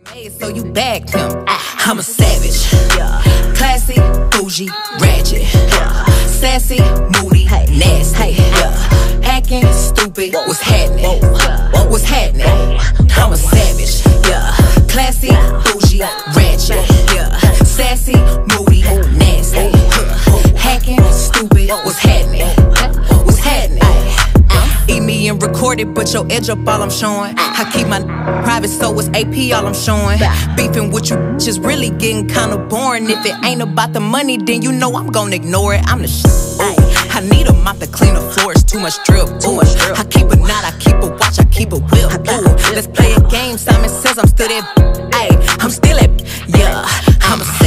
So you bagged him. I'm a savage. Classy, bougie, ratchet. Sassy, moody, nasty. Acting stupid. What's happening? What's happening? I'm a savage. Classy, bougie, ratchet. Sassy, moody, nasty. Hacking, stupid. What's happening? What's happening? Eat me and record it, but your edge up all I'm showing. I keep my private, so it's AP all I'm showing. Beefing with you just really getting kinda boring. If it ain't about the money, then you know I'm gonna ignore it. I'm the shit. I need a mop to clean the floors, too much drip. I keep a knot, I keep a watch, I keep a whip. Let's play a game, Simon says I'm still that. I'm still that. I'm a